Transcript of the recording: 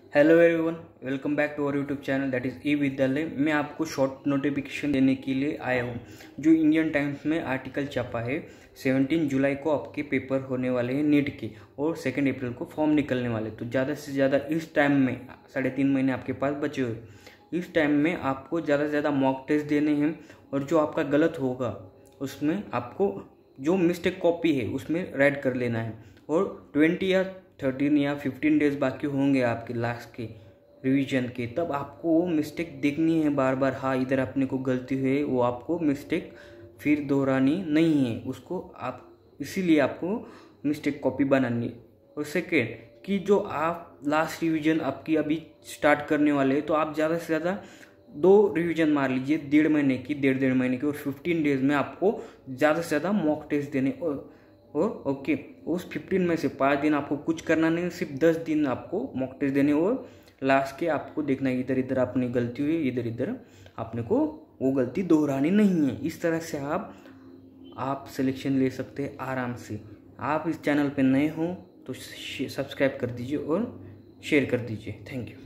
Hello everyone, welcome back to our YouTube channel that is e Vidyalaya. मैं आपको short notification देने के लिए आया हूँ। जो इंडियन टाइम्स में आर्टिकल छपा है, 17 जुलाई को आपके पेपर होने वाले हैं नीट के और 2 अप्रैल को फॉर्म निकलने वाले। तो ज़्यादा से ज़्यादा इस टाइम में 3.5 महीने आपके पास बचे हुए, इस टाइम में आपको ज़्यादा से ज़्यादा मॉक टेस्ट देने हैं और जो आपका गलत होगा उसमें आपको जो मिस्टेक कॉपी है उसमें रेड कर लेना है। और 20 या 13 या 15 डेज बाकी होंगे आपके लास्ट के रिवीजन के, तब आपको वो मिस्टेक देखनी है बार बार। हाँ, इधर अपने को गलती हुई, वो आपको मिस्टेक फिर दोहरानी नहीं है उसको, आप इसीलिए आपको मिस्टेक कॉपी बनानी है। और सेकेंड कि जो आप लास्ट रिवीजन आपकी अभी स्टार्ट करने वाले हैं, तो आप ज़्यादा से ज़्यादा 2 रिवीजन मार लीजिए, 1.5 महीने की और 15 डेज में आपको ज़्यादा से ज़्यादा मॉक टेस्ट देने। और ओके, उस 15 में से 5 दिन आपको कुछ करना नहीं, सिर्फ 10 दिन आपको मॉक टेस्ट देने और लास्ट के आपको देखना है इधर इधर आपने गलती हुई, इधर इधर आपने को वो गलती दोहरानी नहीं है। इस तरह से आप सिलेक्शन ले सकते हैं आराम से। आप इस चैनल पे नए हो तो सब्सक्राइब कर दीजिए और शेयर कर दीजिए। Thank you.